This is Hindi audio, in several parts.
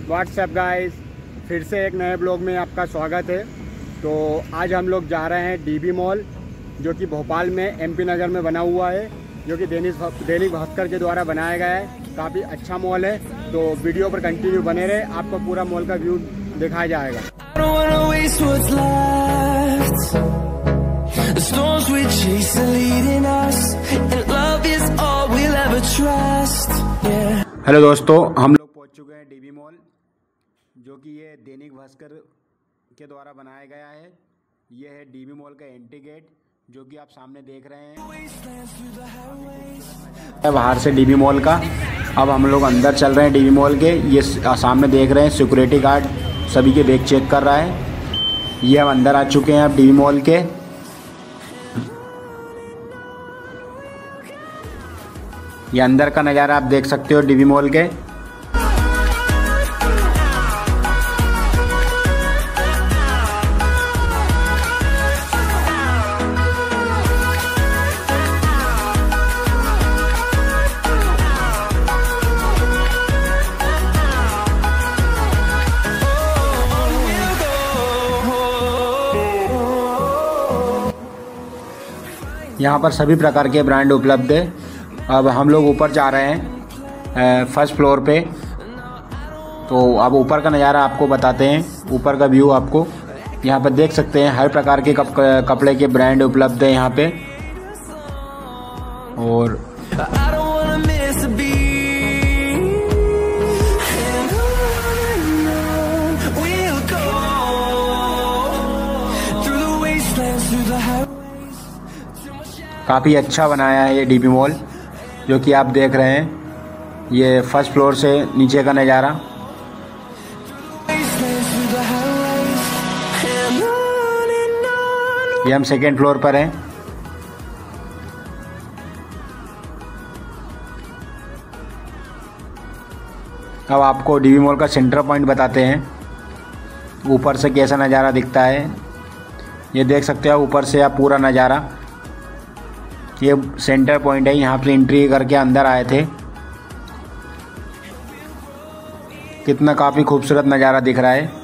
व्हाट्सएप गाइस, फिर से एक नए ब्लॉग में आपका स्वागत है। तो आज हम लोग जा रहे हैं डीबी मॉल, जो कि भोपाल में एमपी नगर में बना हुआ है, जो कि दैनिक भास्कर के द्वारा बनाया गया है। काफ़ी अच्छा मॉल है, तो वीडियो पर कंटिन्यू बने रहे, आपको पूरा मॉल का व्यू दिखाया जाएगा। हेलो दोस्तों, हम लोग पहुंच चुके हैं डीबी मॉल, जो कि ये दैनिक भास्कर के द्वारा बनाया गया है। ये है डीबी मॉल का एंट्री गेट, जो कि आप सामने देख रहे हैं बाहर से डीबी मॉल का। अब हम लोग अंदर चल रहे हैं डीबी मॉल के। ये सामने देख रहे हैं सिक्योरिटी गार्ड सभी के बैग चेक कर रहा है। ये हम अंदर आ चुके हैं अब डीबी मॉल के। ये अंदर का नज़ारा आप देख सकते हो डीबी मॉल के। यहाँ पर सभी प्रकार के ब्रांड उपलब्ध है। अब हम लोग ऊपर जा रहे हैं फर्स्ट फ्लोर पे। तो अब ऊपर का नज़ारा आपको बताते हैं, ऊपर का व्यू आपको यहाँ पर देख सकते हैं। हर प्रकार के कपड़े के ब्रांड उपलब्ध है यहाँ पे। और काफ़ी अच्छा बनाया है ये डीबी मॉल, जो कि आप देख रहे हैं। ये फर्स्ट फ्लोर से नीचे का नज़ारा। ये हम सेकेंड फ्लोर पर हैं। अब आपको डीबी मॉल का सेंटर पॉइंट बताते हैं, ऊपर से कैसा नज़ारा दिखता है। ये देख सकते हो ऊपर से आप पूरा नज़ारा। ये सेंटर पॉइंट है, यहाँ पे एंट्री करके अंदर आए थे। कितना काफ़ी खूबसूरत नज़ारा दिख रहा है।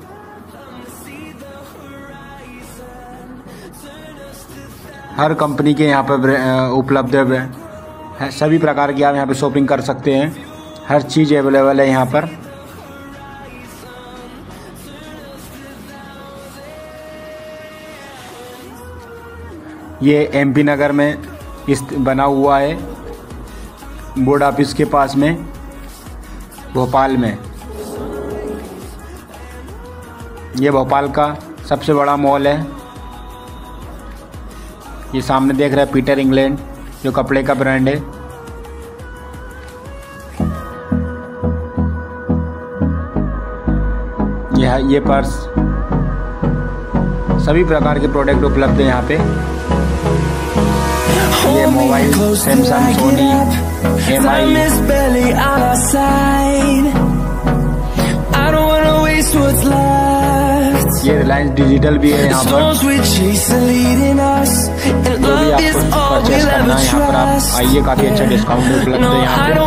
हर कंपनी के यहाँ पर उपलब्ध है। सभी प्रकार की आप यहाँ पे शॉपिंग कर सकते हैं। हर चीज़ अवेलेबल है यहाँ पर। ये एमपी नगर में बना हुआ है, बोर्ड ऑफिस के पास में, भोपाल में। ये भोपाल का सबसे बड़ा मॉल है। ये सामने देख रहे हैं पीटर इंग्लैंड, जो कपड़े का ब्रांड है। ये पर्स, सभी प्रकार के प्रोडक्ट उपलब्ध है यहाँ पे। ये मोबाइल सैमसंग, सोनी, MI, ये रिलायंस डिजिटल भी है यहाँ पर। जो भी आपको परचेस करना है यहाँ पर आप आइए, काफ़ी अच्छा डिस्काउंट उपलब्ध है यहाँ पे।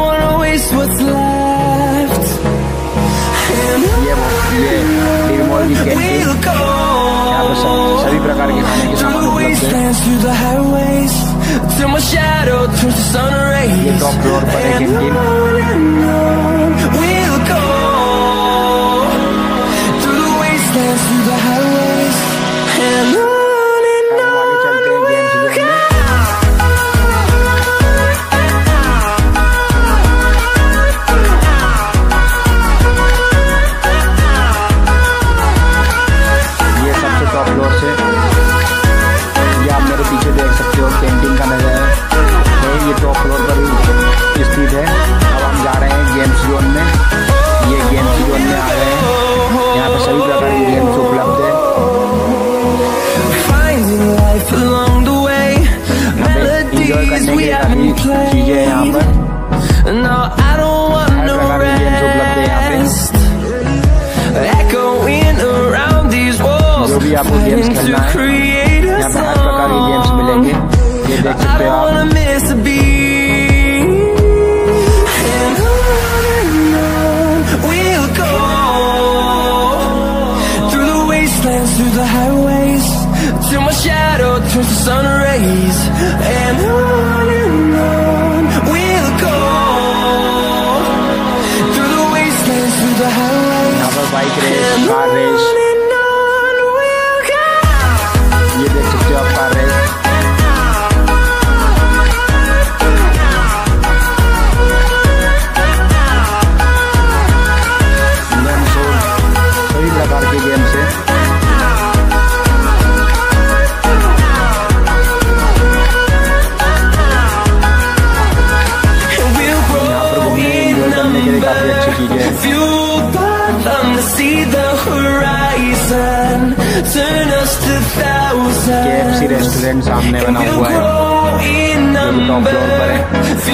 ये डीबी मॉल की कैंटीन, यहाँ पर सभी प्रकार के खाने के सामान उपलब्ध है। ये टॉप फ्लोर पर है कैंटीन। आगे चलते हैं गेम्स जोन में। ये सबसे टॉप फ्लोर से, ये आप मेरे पीछे देख सकते हो कैंटीन का नज़ारा है। ये टॉप फ्लोर पर ही स्थित है। अब हम जा रहे हैं गेम्स जोन में। ये गेम्स जोन में आ गए हैं। यहाँ पर सभी प्रकार के गेम्स उपलब्ध है। इंजॉय करने के काफ़ी चीज़ें हैं यहाँ पर। हर प्रकार के गेम्स उपलब्ध है यहाँ पे। जो भी आपको गेम्स खेलना है, यहाँ पर हर प्रकार के गेम्स मिलेंगे। ये देख सकते हो आप। we'll go यहाँ पर बाइक रेस, कार रेस, ये देख सकते हो आप कार रेस। सभी प्रकार के गेम्स है। काफी अच्छी चीजें हैं। KFC रेस्टोरेंट सामने बना हुआ है, टॉप फ्लोर पर है।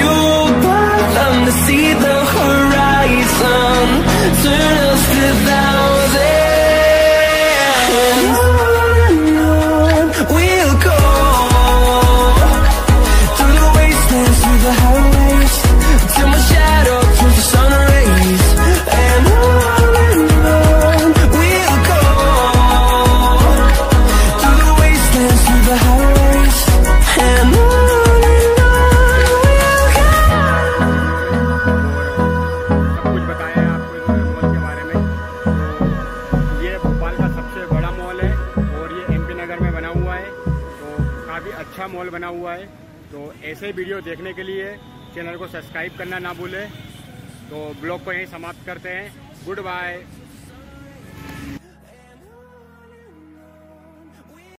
अच्छा मॉल बना हुआ है। तो ऐसे वीडियो देखने के लिए चैनल को सब्सक्राइब करना ना भूलें। तो ब्लॉग को यहीं समाप्त करते हैं। Good bye.